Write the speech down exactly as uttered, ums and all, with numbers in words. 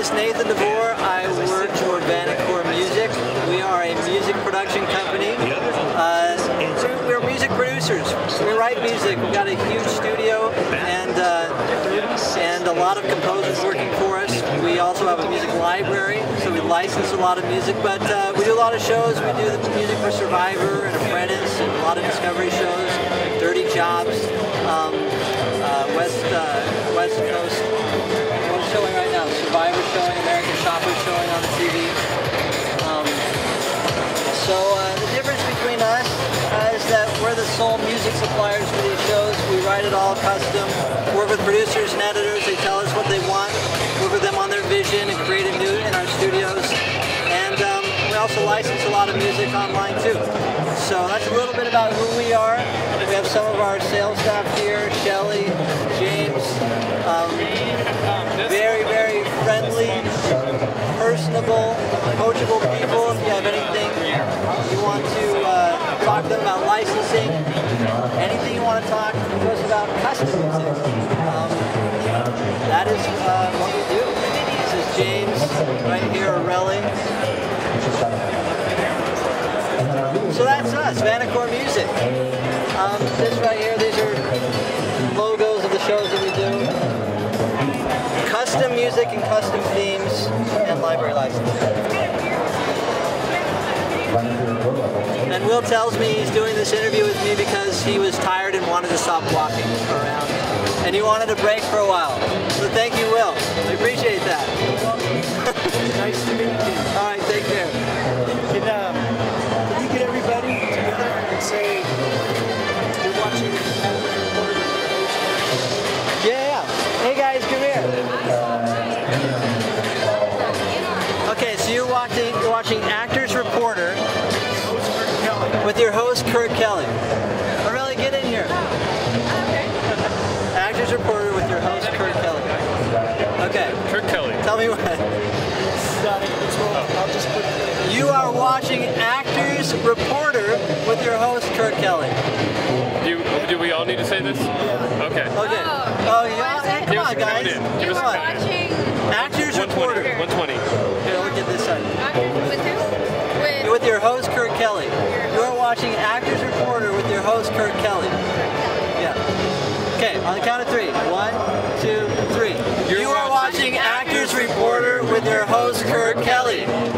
is Nathan DeVore. I work for Vanacore Music. We are a music production company. Uh, we're music producers. We write music. We've got a huge studio and uh, and a lot of composers working for us. We also have a music library, so we license a lot of music. But uh, we do a lot of shows. We do the music for Survivor and Apprentice, and a lot of Discovery shows, Dirty Jobs, um, uh, West uh, West Coast. What's showing right now? Survivor showing, American Shopper showing on the T V. Um, so uh, the difference between us uh, is that we're the sole music suppliers for these shows. We write it all custom, work with producers and editors. They tell us what they want, work with them on their vision and create it new in our studios. And um, we also license a lot of music online too. So that's a little bit about who we are. We have some of our sales staff here, Shelly, James, um, very, very friendly, personable, coachable people. If you have anything you want to uh, talk to them about licensing, anything you want to talk to us about custom music, um, that is uh, what we do. This is James, right here, Orelli. So that's us, Vanacore Music. Um, this right here, these are logos of the shows that we do. Custom music and custom themes and library licensing. And Will tells me he's doing this interview with me because he was tired and wanted to stop walking around. And he wanted a break for a while. So thank you, Will. I appreciate that. Nice to meet you. All right, take care. Can, um, can you get everybody together and say you're watching Yeah. Hey guys, come here. Okay, so you're watching you're watching Actors Reporter with your host Kurt Kelly. Oh, really, get in here. Actors Reporter with your host Kurt Kelly. Okay. Kurt Kelly. Tell me what. I'll just put it. You are watching Actors Reporter with your host Kurt Kelly. Do, do we all need to say this? Okay. Okay. Oh, Oh yeah. Hey, come Give us on, a guys. count in. Give You us a are count in. watching Actors one twenty. Reporter. one twenty. Here, look at this side. with who? With, With your host Kurt Kelly. You are watching Actors Reporter with your host Kurt Kelly. Yeah. Okay, on the count of three. One, two, three. You're you are watching watching Actors Reporter with your host Kurt Kelly.